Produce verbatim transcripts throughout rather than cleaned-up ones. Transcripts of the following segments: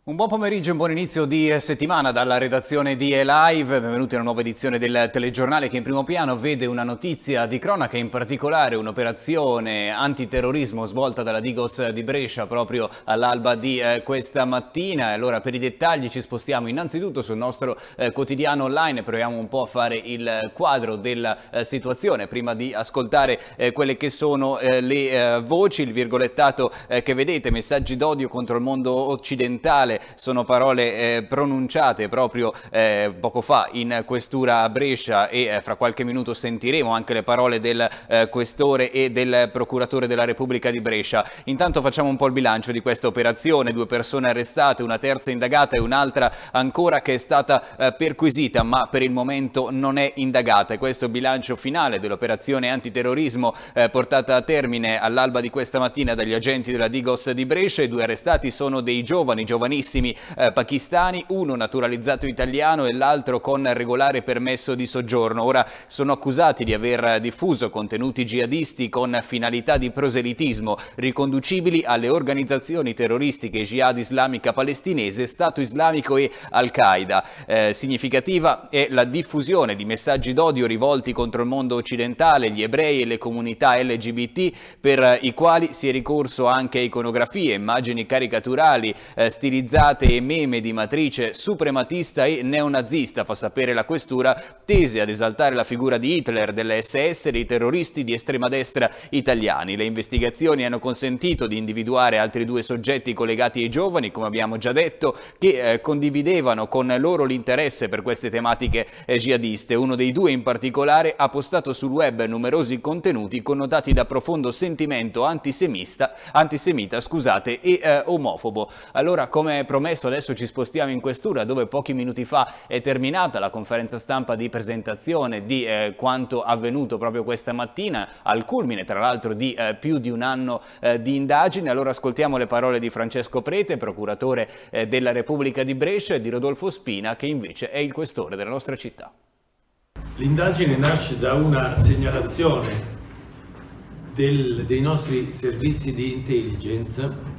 Un buon pomeriggio e un buon inizio di settimana dalla redazione di eLive. Benvenuti a una nuova edizione del telegiornale che in primo piano vede una notizia di cronaca, in particolare un'operazione antiterrorismo svolta dalla Digos di Brescia proprio all'alba di eh, questa mattina. E allora per i dettagli ci spostiamo innanzitutto sul nostro eh, quotidiano online e proviamo un po' a fare il quadro della eh, situazione prima di ascoltare eh, quelle che sono eh, le eh, voci, il virgolettato eh, che vedete, messaggi d'odio contro il mondo occidentale. Sono parole eh, pronunciate proprio eh, poco fa in questura a Brescia e eh, fra qualche minuto sentiremo anche le parole del eh, questore e del procuratore della Repubblica di Brescia. Intanto facciamo un po' il bilancio di questa operazione: due persone arrestate, una terza indagata e un'altra ancora che è stata eh, perquisita ma per il momento non è indagata. E questo è il bilancio finale dell'operazione antiterrorismo eh, portata a termine all'alba di questa mattina dagli agenti della Digos di Brescia. I due arrestati sono dei giovani, giovanissimi Eh, pakistani, uno naturalizzato italiano e l'altro con regolare permesso di soggiorno. Ora sono accusati di aver diffuso contenuti jihadisti con finalità di proselitismo riconducibili alle organizzazioni terroristiche Jihad Islamica Palestinese, Stato Islamico e Al-Qaeda. Eh, significativa è la diffusione di messaggi d'odio rivolti contro il mondo occidentale, gli ebrei e le comunità L G B T, per i quali si è ricorso anche a iconografie, immagini caricaturali, eh, stilizzate e meme di matrice suprematista e neonazista, fa sapere la questura, tese ad esaltare la figura di Hitler, dell'S S e dei terroristi di estrema destra italiani. Le investigazioni hanno consentito di individuare altri due soggetti collegati ai giovani, come abbiamo già detto, che eh, condividevano con loro l'interesse per queste tematiche eh, jihadiste. Uno dei due in particolare ha postato sul web numerosi contenuti connotati da profondo sentimento antisemita, antisemita scusate, e eh, omofobo. Allora, come promesso, adesso ci spostiamo in questura, dove pochi minuti fa è terminata la conferenza stampa di presentazione di eh, quanto avvenuto proprio questa mattina, al culmine tra l'altro di eh, più di un anno eh, di indagine. Allora ascoltiamo le parole di Francesco Prete, procuratore eh, della Repubblica di Brescia, e di Rodolfo Spina, che invece è il questore della nostra città. L'indagine nasce da una segnalazione del, dei nostri servizi di intelligence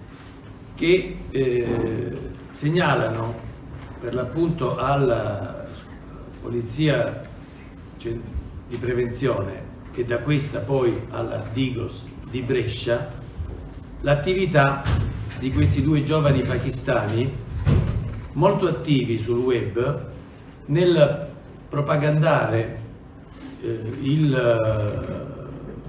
che eh, segnalano per l'appunto alla Polizia di Prevenzione e da questa poi alla Digos di Brescia l'attività di questi due giovani pakistani molto attivi sul web nel propagandare eh, il,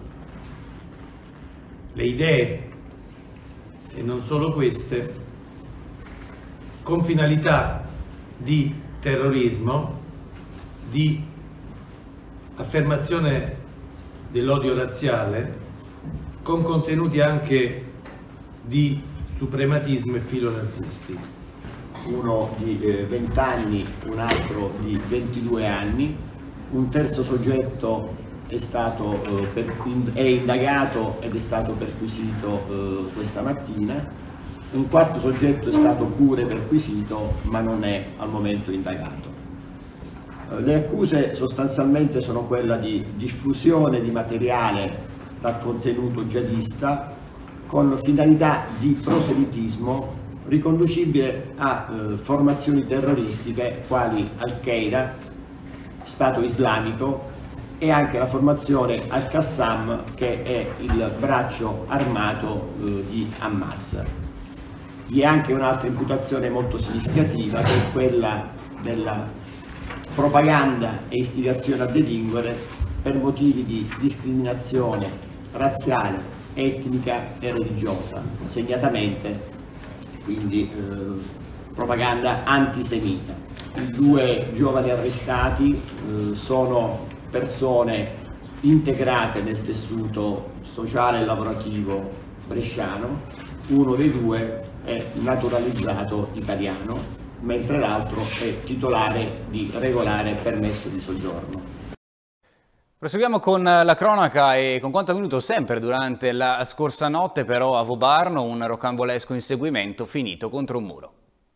le idee e non solo queste, con finalità di terrorismo, di affermazione dell'odio razziale, con contenuti anche di suprematismo e filonazisti. Uno di venti anni, un altro di ventidue anni, un terzo soggetto è stato eh, per, è indagato ed è stato perquisito eh, questa mattina, un quarto soggetto è stato pure perquisito ma non è al momento indagato. Eh, le accuse sostanzialmente sono quella di diffusione di materiale dal contenuto jihadista con finalità di proselitismo riconducibile a eh, formazioni terroristiche quali Al-Qaeda, Stato Islamico e anche la formazione Al-Qassam, che è il braccio armato eh, di Hamas. Vi è anche un'altra imputazione molto significativa, che è quella della propaganda e istigazione a delinquere per motivi di discriminazione razziale, etnica e religiosa, segnatamente quindi eh, propaganda antisemita. I due giovani arrestati eh, sono persone integrate nel tessuto sociale e lavorativo bresciano. Uno dei due è naturalizzato italiano, mentre l'altro è titolare di regolare permesso di soggiorno. Proseguiamo con la cronaca e con quanto avvenuto sempre durante la scorsa notte però a Vobarno, un rocambolesco inseguimento finito contro un muro.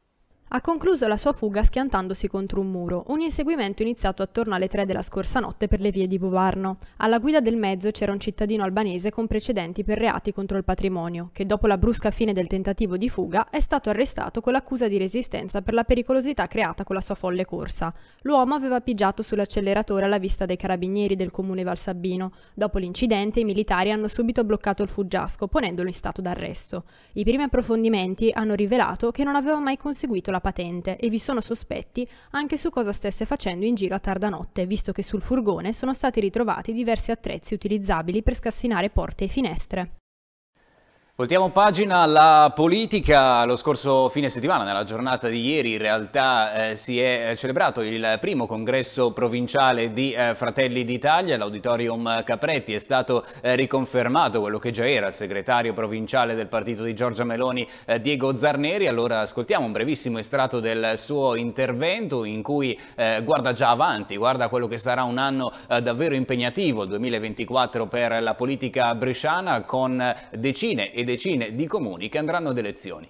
Ha concluso la sua fuga schiantandosi contro un muro, un inseguimento iniziato attorno alle tre della scorsa notte per le vie di Bovarno. Alla guida del mezzo c'era un cittadino albanese con precedenti per reati contro il patrimonio, che dopo la brusca fine del tentativo di fuga è stato arrestato con l'accusa di resistenza per la pericolosità creata con la sua folle corsa. L'uomo aveva pigiato sull'acceleratore alla vista dei carabinieri del comune Valsabbino. Dopo l'incidente i militari hanno subito bloccato il fuggiasco, ponendolo in stato d'arresto. I primi approfondimenti hanno rivelato che non aveva mai conseguito la patente e vi sono sospetti anche su cosa stesse facendo in giro a tarda notte, visto che sul furgone sono stati ritrovati diversi attrezzi utilizzabili per scassinare porte e finestre. Voltiamo pagina alla politica. Lo scorso fine settimana, nella giornata di ieri, in realtà eh, si è celebrato il primo congresso provinciale di eh, Fratelli d'Italia. L'Auditorium Capretti è stato eh, riconfermato quello che già era il segretario provinciale del partito di Giorgia Meloni, eh, Diego Zarneri. Allora ascoltiamo un brevissimo estratto del suo intervento in cui eh, guarda già avanti, guarda quello che sarà un anno eh, davvero impegnativo, il duemilaventiquattro, per la politica bresciana, con decine e decine di comuni che andranno ad elezioni.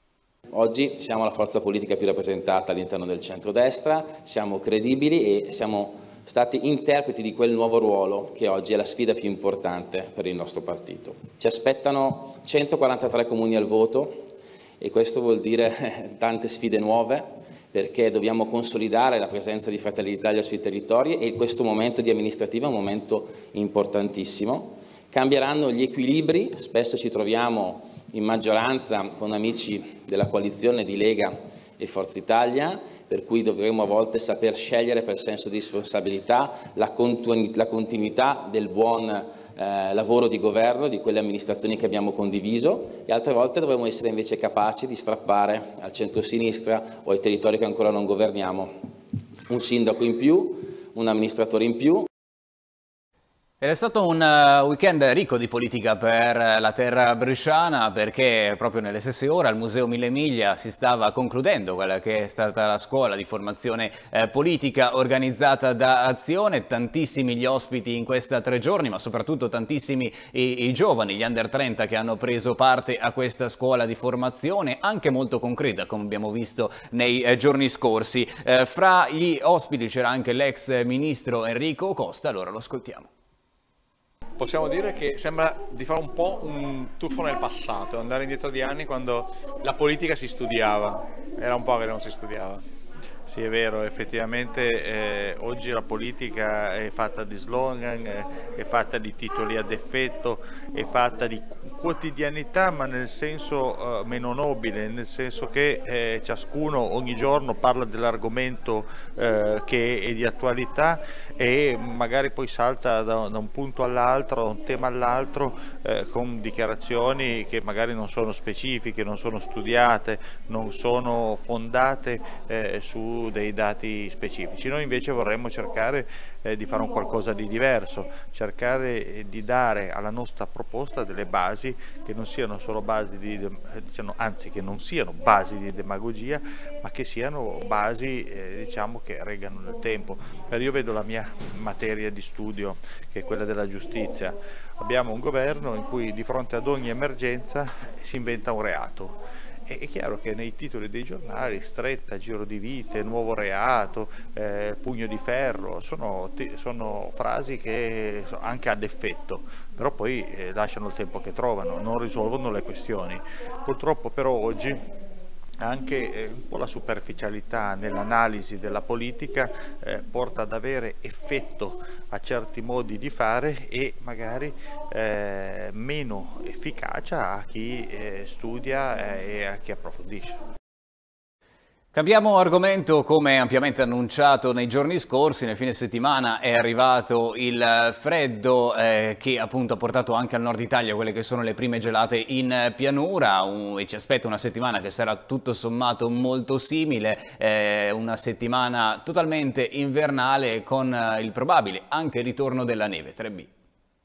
Oggi siamo la forza politica più rappresentata all'interno del centrodestra, siamo credibili e siamo stati interpreti di quel nuovo ruolo che oggi è la sfida più importante per il nostro partito. Ci aspettano centoquarantatré comuni al voto e questo vuol dire tante sfide nuove, perché dobbiamo consolidare la presenza di Fratelli d'Italia sui territori e questo momento di amministrativa è un momento importantissimo. Cambieranno gli equilibri, spesso ci troviamo in maggioranza con amici della coalizione di Lega e Forza Italia, per cui dovremo a volte saper scegliere per senso di responsabilità la continuità del buon eh, lavoro di governo, di quelle amministrazioni che abbiamo condiviso, e altre volte dovremo essere invece capaci di strappare al centro-sinistra o ai territori che ancora non governiamo un sindaco in più, un amministratore in più. Ed è stato un uh, weekend ricco di politica per la terra bresciana, perché proprio nelle stesse ore al Museo Mille Miglia si stava concludendo quella che è stata la scuola di formazione eh, politica organizzata da Azione. Tantissimi gli ospiti in questa tre giorni, ma soprattutto tantissimi i, i giovani, gli under trenta, che hanno preso parte a questa scuola di formazione, anche molto concreta, come abbiamo visto nei eh, giorni scorsi. Eh, fra gli ospiti c'era anche l'ex ministro Enrico Costa, allora lo ascoltiamo. Possiamo dire che sembra di fare un po' un tuffo nel passato, andare indietro di anni quando la politica si studiava, era un po' che non si studiava. Sì, è vero, effettivamente eh, oggi la politica è fatta di slogan, eh, è fatta di titoli ad effetto, è fatta di quotidianità, ma nel senso eh, meno nobile, nel senso che eh, ciascuno ogni giorno parla dell'argomento eh, che è di attualità e magari poi salta da, da un punto all'altro, da un tema all'altro, eh, con dichiarazioni che magari non sono specifiche, non sono studiate, non sono fondate eh, su dei dati specifici. Noi invece vorremmo cercare eh, di fare un qualcosa di diverso, cercare di dare alla nostra proposta delle basi che non siano solo basi di, diciamo, anzi che non siano basi di demagogia, ma che siano basi eh, diciamo che reggano nel tempo. Io vedo la mia materia di studio, che è quella della giustizia. Abbiamo un governo in cui di fronte ad ogni emergenza si inventa un reato. È chiaro che nei titoli dei giornali stretta, giro di vite, nuovo reato, eh, pugno di ferro, sono, sono frasi che anche ad effetto, però poi eh, lasciano il tempo che trovano, non risolvono le questioni. Purtroppo però oggi anche eh, un po' la superficialità nell'analisi della politica eh, porta ad avere effetto a certi modi di fare e magari eh, meno efficacia a chi eh, studia eh, e a chi approfondisce. Cambiamo argomento. Come ampiamente annunciato nei giorni scorsi, nel fine settimana è arrivato il freddo eh, che appunto ha portato anche al nord Italia quelle che sono le prime gelate in pianura, un, e ci aspetta una settimana che sarà tutto sommato molto simile, eh, una settimana totalmente invernale con eh, il probabile anche ritorno della neve. tre B.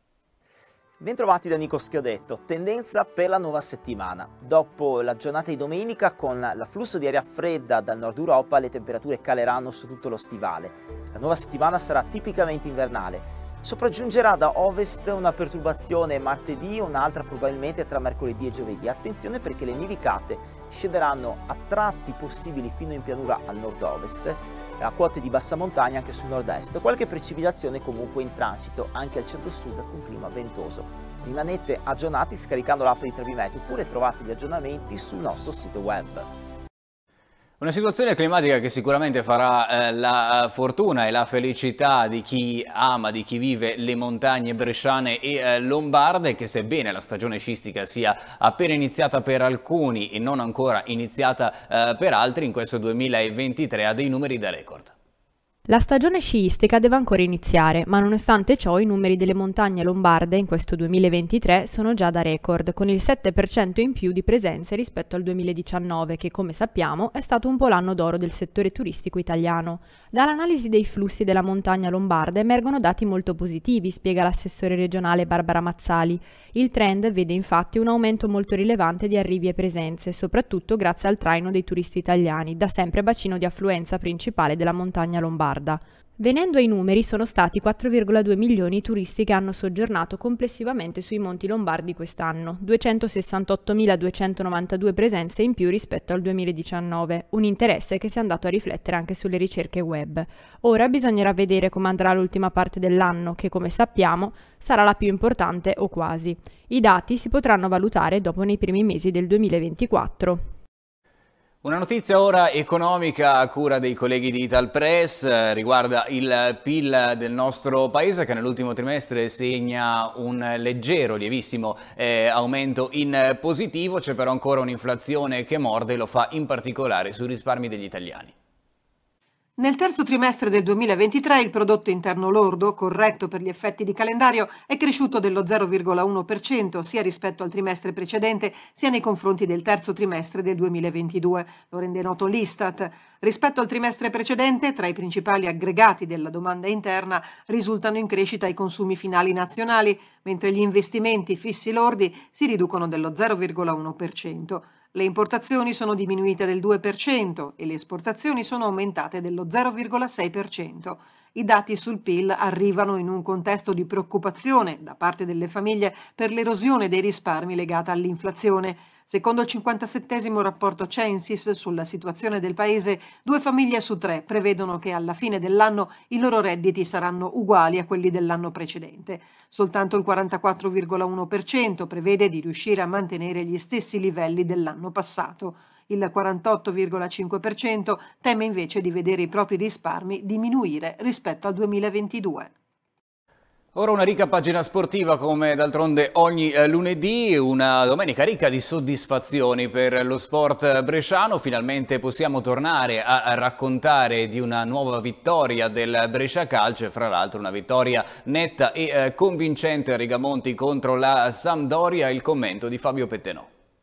Bentrovati da Nico Schiodetto, tendenza per la nuova settimana. Dopo la giornata di domenica, con l'afflusso di aria fredda dal nord Europa, le temperature caleranno su tutto lo stivale. La nuova settimana sarà tipicamente invernale. Sopraggiungerà da ovest una perturbazione martedì, un'altra probabilmente tra mercoledì e giovedì. Attenzione perché le nevicate scenderanno a tratti possibili fino in pianura al nord-ovest, a quote di bassa montagna anche sul nord-est. Qualche precipitazione comunque in transito anche al centro-sud con clima ventoso. Rimanete aggiornati scaricando l'app di Trebimeteo oppure trovate gli aggiornamenti sul nostro sito web. Una situazione climatica che sicuramente farà eh, la fortuna e la felicità di chi ama, di chi vive le montagne bresciane e eh, lombarde, che sebbene la stagione sciistica sia appena iniziata per alcuni e non ancora iniziata eh, per altri, in questo duemilaventitré ha dei numeri da record. La stagione sciistica deve ancora iniziare, ma nonostante ciò i numeri delle montagne lombarde in questo duemilaventitré sono già da record, con il sette per cento in più di presenze rispetto al duemiladiciannove, che come sappiamo è stato un po' l'anno d'oro del settore turistico italiano. Dall'analisi dei flussi della montagna lombarda emergono dati molto positivi, spiega l'assessore regionale Barbara Mazzali. Il trend vede infatti un aumento molto rilevante di arrivi e presenze, soprattutto grazie al traino dei turisti italiani, da sempre bacino di affluenza principale della montagna lombarda. Venendo ai numeri, sono stati quattro virgola due milioni i turisti che hanno soggiornato complessivamente sui monti lombardi quest'anno, duecentosessantottomiladuecentonovantadue presenze in più rispetto al duemiladiciannove, un interesse che si è andato a riflettere anche sulle ricerche web. Ora bisognerà vedere come andrà l'ultima parte dell'anno, che come sappiamo sarà la più importante o quasi. I dati si potranno valutare dopo nei primi mesi del duemilaventiquattro. Una notizia ora economica a cura dei colleghi di Italpress eh, riguarda il P I L del nostro paese che nell'ultimo trimestre segna un leggero, lievissimo eh, aumento in positivo. C'è però ancora un'inflazione che morde e lo fa in particolare sui risparmi degli italiani. Nel terzo trimestre del duemilaventitré il prodotto interno lordo, corretto per gli effetti di calendario, è cresciuto dello zero virgola uno per cento sia rispetto al trimestre precedente sia nei confronti del terzo trimestre del duemilaventidue, lo rende noto l'Istat. Rispetto al trimestre precedente, tra i principali aggregati della domanda interna risultano in crescita i consumi finali nazionali, mentre gli investimenti fissi lordi si riducono dello zero virgola uno per cento. Le importazioni sono diminuite del due per cento e le esportazioni sono aumentate dello zero virgola sei per cento. I dati sul P I L arrivano in un contesto di preoccupazione da parte delle famiglie per l'erosione dei risparmi legata all'inflazione. Secondo il cinquantasettesimo rapporto Censis sulla situazione del paese, due famiglie su tre prevedono che alla fine dell'anno i loro redditi saranno uguali a quelli dell'anno precedente. Soltanto il quarantaquattro virgola uno per cento prevede di riuscire a mantenere gli stessi livelli dell'anno passato. Il quarantotto virgola cinque per cento teme invece di vedere i propri risparmi diminuire rispetto al duemilaventidue. Ora una ricca pagina sportiva come d'altronde ogni eh, lunedì, una domenica ricca di soddisfazioni per lo sport bresciano. Finalmente possiamo tornare a, a raccontare di una nuova vittoria del Brescia Calcio e fra l'altro una vittoria netta e eh, convincente a Rigamonti contro la Sampdoria. Il commento di Fabio Pettenò.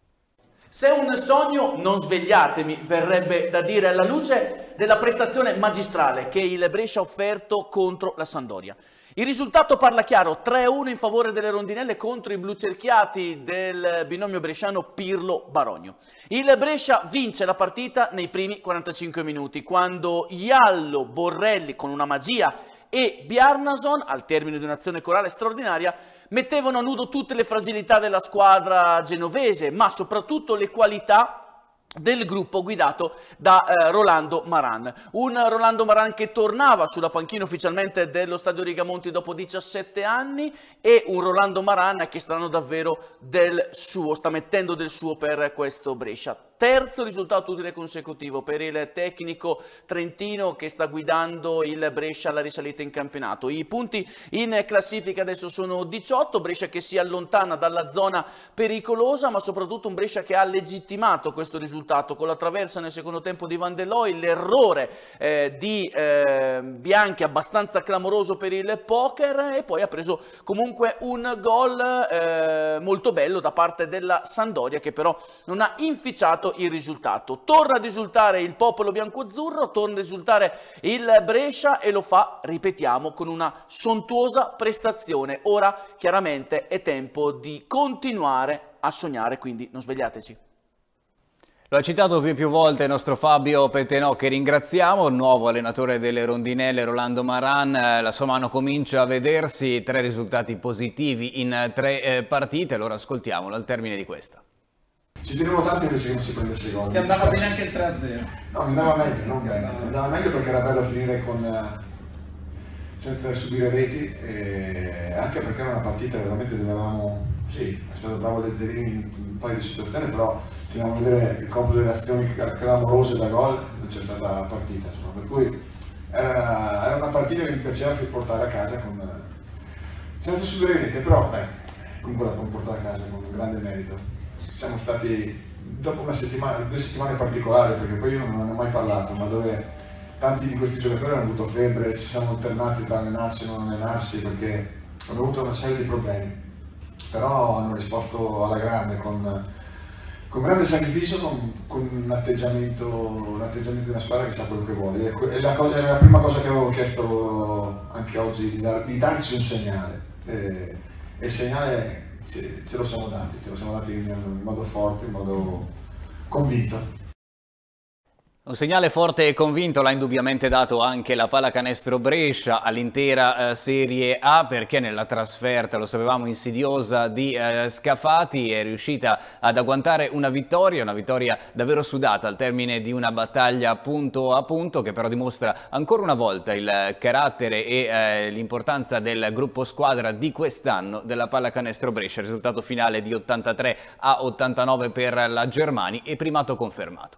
Se è un sogno, non svegliatemi, verrebbe da dire alla luce della prestazione magistrale che il Brescia ha offerto contro la Sampdoria. Il risultato parla chiaro, tre a uno in favore delle rondinelle contro i blucerchiati del binomio bresciano Pirlo-Barogno. Il Brescia vince la partita nei primi quarantacinque minuti, quando Iallo, Borrelli con una magia e Bjarnason, al termine di un'azione corale straordinaria, mettevano a nudo tutte le fragilità della squadra genovese, ma soprattutto le qualità del gruppo guidato da eh, Rolando Maran. Un Rolando Maran che tornava sulla panchina ufficialmente dello Stadio Rigamonti dopo diciassette anni e un Rolando Maran che sta dando davvero del suo, sta mettendo del suo per questo Brescia. Terzo risultato utile consecutivo per il tecnico trentino che sta guidando il Brescia alla risalita in campionato. I punti in classifica adesso sono diciotto, Brescia che si allontana dalla zona pericolosa, ma soprattutto un Brescia che ha legittimato questo risultato con la traversa nel secondo tempo di Van der Looy, l'errore eh, di eh, Bianchi abbastanza clamoroso per il poker e poi ha preso comunque un gol eh, molto bello da parte della Sampdoria che però non ha inficiato il risultato. Torna a risultare il popolo biancoazzurro, torna a risultare il Brescia e lo fa, ripetiamo, con una sontuosa prestazione. Ora chiaramente è tempo di continuare a sognare, quindi non svegliateci. Lo ha citato più e più volte il nostro Fabio Pettenò, che ringraziamo, il nuovo allenatore delle rondinelle Rolando Maran. La sua mano comincia a vedersi, tre risultati positivi in tre eh, partite, allora ascoltiamolo al termine di questa. Ci tenevano tanto invece che non si prendesse gol. Ti andava bene anche il tre a zero? No, mi andava meglio, non bene. Mi andava meglio perché era bello finire con, senza subire reti, e anche perché era una partita veramente dove avevamo, sì, è stato bravo Lezzerini in un paio di situazioni, però se andiamo a vedere il compito delle azioni clamorose da gol, non c'è stata partita, insomma, per cui era, era una partita che mi piaceva portare a casa con, senza subire rete, però beh, comunque la può portare a casa con un grande merito. Siamo stati, dopo una settimana, due settimane particolari, perché poi io non ne ho mai parlato, ma dove tanti di questi giocatori hanno avuto febbre, ci siamo alternati tra allenarsi e non allenarsi, perché hanno avuto una serie di problemi, però hanno risposto alla grande, con, con grande sacrificio, con, con un, atteggiamento, un atteggiamento di una squadra che sa quello che vuole. È la, cosa, è la prima cosa che avevo chiesto anche oggi, di, dar, di darci un segnale, e, e il segnale ce, ce lo siamo dati, ce lo siamo dati in, in modo forte, in modo convinto. Un segnale forte e convinto l'ha indubbiamente dato anche la Pallacanestro Brescia all'intera eh, Serie A, perché nella trasferta, lo sapevamo, insidiosa di eh, Scafati è riuscita ad agguantare una vittoria, una vittoria davvero sudata al termine di una battaglia punto a punto, che però dimostra ancora una volta il carattere e eh, l'importanza del gruppo squadra di quest'anno della Pallacanestro Brescia. Risultato finale di ottantatré a ottantanove per la Germani e primato confermato.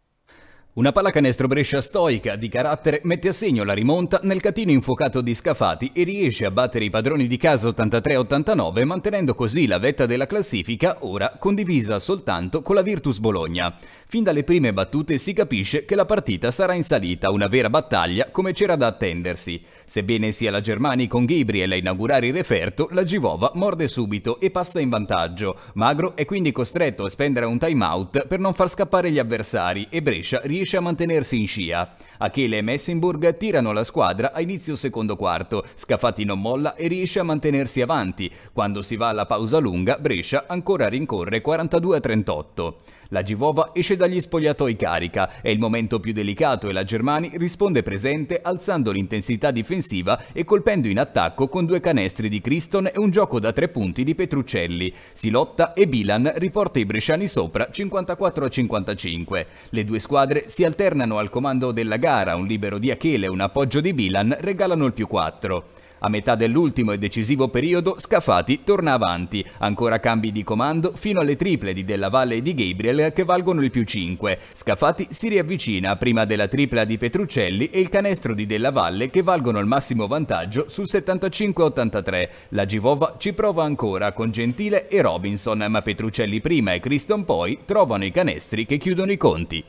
Una Pallacanestro Brescia stoica, di carattere, mette a segno la rimonta nel catino infuocato di Scafati e riesce a battere i padroni di casa ottantatré a ottantanove, mantenendo così la vetta della classifica, ora condivisa soltanto con la Virtus Bologna. Fin dalle prime battute si capisce che la partita sarà in salita, una vera battaglia come c'era da attendersi. Sebbene sia la Germani con Gabriel a inaugurare il referto, la Givova morde subito e passa in vantaggio. Magro è quindi costretto a spendere un time out per non far scappare gli avversari e Brescia riesce a mantenersi in scia. Achille e Messenburg tirano la squadra a inizio secondo quarto, Scafati non molla e riesce a mantenersi avanti. Quando si va alla pausa lunga, Brescia ancora rincorre quarantadue a trentotto. La Givova esce dagli spogliatoi carica, è il momento più delicato e la Germani risponde presente alzando l'intensità difensiva e colpendo in attacco con due canestri di Criston e un gioco da tre punti di Petruccelli. Si lotta e Bilan riporta i bresciani sopra cinquantaquattro a cinquantacinque. Le due squadre si alternano al comando della gara, un libero di Achille e un appoggio di Bilan regalano il più quattro. A metà dell'ultimo e decisivo periodo Scafati torna avanti, ancora cambi di comando fino alle triple di Della Valle e di Gabriel che valgono il più cinque. Scafati si riavvicina prima della tripla di Petruccelli e il canestro di Della Valle che valgono il massimo vantaggio sul settantacinque a ottantatré. La Givova ci prova ancora con Gentile e Robinson, ma Petruccelli prima e Criston poi trovano i canestri che chiudono i conti.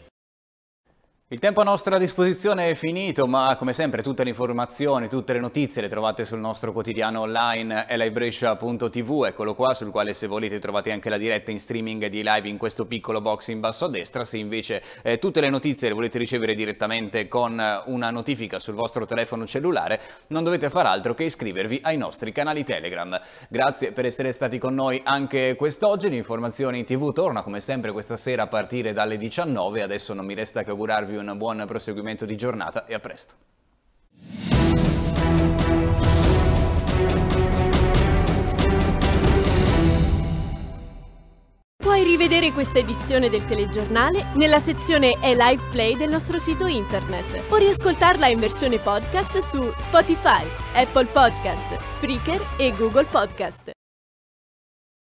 Il tempo a nostra disposizione è finito, ma come sempre tutte le informazioni, tutte le notizie le trovate sul nostro quotidiano online elibrescia punto tv, eccolo qua, sul quale se volete trovate anche la diretta in streaming di live in questo piccolo box in basso a destra. Se invece eh, tutte le notizie le volete ricevere direttamente con una notifica sul vostro telefono cellulare, non dovete far altro che iscrivervi ai nostri canali Telegram. Grazie per essere stati con noi anche quest'oggi, l'informazione in tv torna come sempre questa sera a partire dalle diciannove, adesso non mi resta che augurarvi un buon proseguimento di giornata e a presto. Puoi rivedere questa edizione del telegiornale nella sezione E Live Play del nostro sito internet o riascoltarla in versione podcast su Spotify, Apple Podcast, Spreaker e Google Podcast.